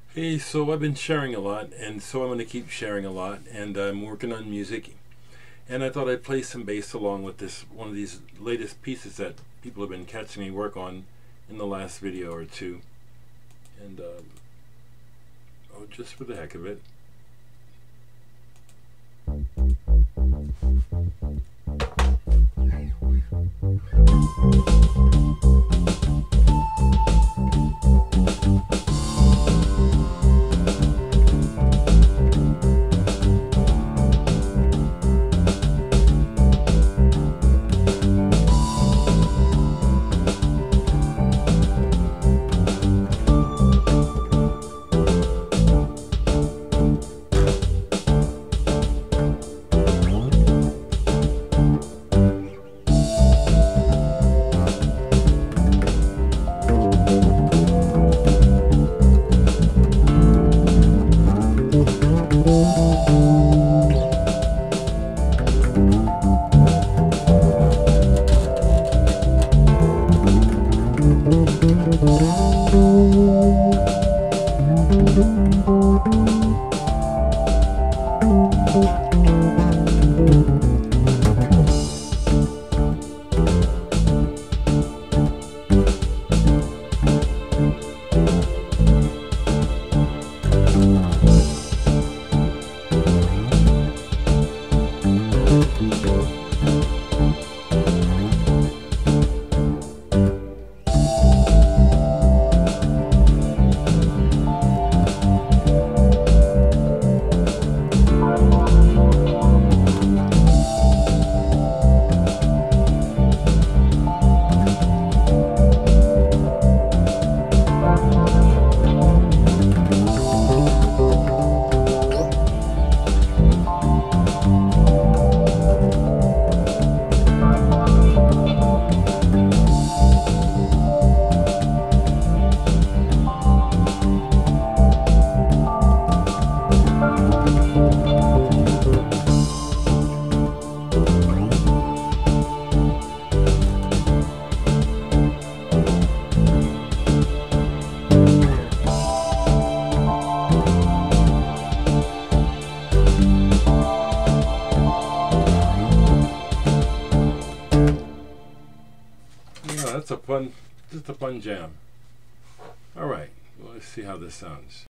Hey, so I've been sharing a lot, and so I'm going to keep sharing a lot, and I'm working on music, and I thought I'd play some bass along with this one of these latest pieces that people have been catching me work on in the last video or two, and oh, just for the heck of it. Yeah, that's a fun, just a fun jam. All right, well, let's see how this sounds.